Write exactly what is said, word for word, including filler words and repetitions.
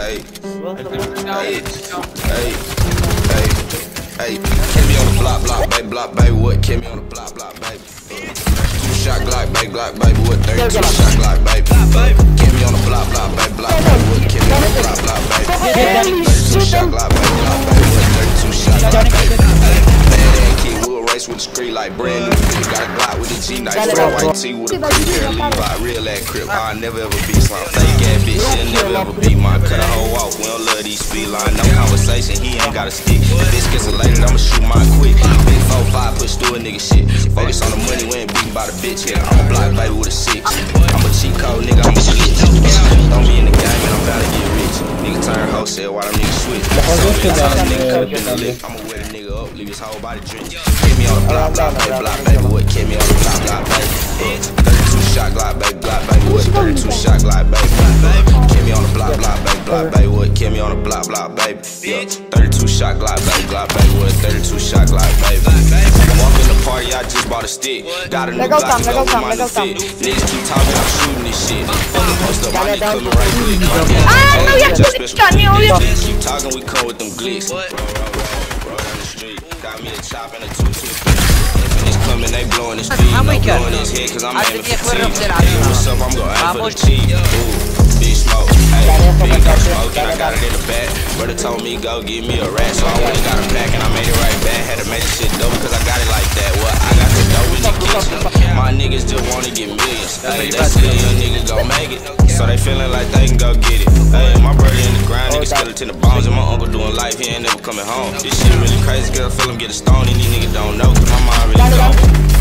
Hey, hey, hey, hey, hey. Keep me on the block, block, baby, block, baby. What? Keep me on the block, block, baby. Two shot Glock, baby, Glock, baby. What? thirty-two shot Glock, baby. Keep me on the block, block, baby, block, baby. What? Keep me on the block, block, baby. thirty-two shot Glock, baby, Glock, baby. What? thirty-two shot Glock, baby. Bad kid, we'll race with the street like brand new. Got a Glock with a G knife, red white tee with a creep hair, Levi, real ass crib. I'll never ever be some fake ass bitch. She'll never ever be mine. Cut a hoe off, we don't love these speed line. No conversation, he ain't got a stick. If this gets elated, I'ma shoot mine quick. Big four five, push through a nigga shit. Focus on the money, we ain't beaten by the bitch. Yeah, I'm a block baby with a six. I'm a cheat code nigga, I'm a switch. Don't be in the game and I'm about to get rich. Nigga turn wholesale while them niggas switch. Nigga cut up in the lick. I'ma wear the nigga up, leave his whole body drenched. Keep me on the block, block, baby, block, baby. What? Keep me on the block, block, baby. thirty-two shot Glock, baby, Glock, baby. What? thirty-two shot Glock, baby. Keep me on the block, block, baby, block, baby. What? Keep me on the block, block, baby. thirty-two shot Glock, baby, Glock, baby. What? thirty-two shot Glock, baby. Walk in the party, I just bought a stick. Got a new Glock to go with my new fit. Niggas keep talking, I'm shooting this shit. Fucking post up, my nigga coming right quick. Ah, no, ja to Keep talking, we come with them glicks. Roll down the street, got me a chop and a two-two. It's coming, they blowing the speed. No blowing his head, cause I'm aiming for T. Hey, what's up, I'm gon' aim for the cheese. Ooh, big smoke. Hey, big dog smoke, and I got it in the back. Brother told me go give me a rat, so I went and got a pack, and I made it right back. Had to make this shit dope, cause I got it like that. What? I got the dough in the kitchen. My niggas just wanna get millions. Hey, they see a young nigga gon' make it, so they feeling like they can go get it. Hey, my brother in the grind, nigga skeleton the bones, and my uncle doing life, he ain't never coming home. This shit really crazy, girl, feel him get a stone, and these niggas don't know, cause my mind really gone.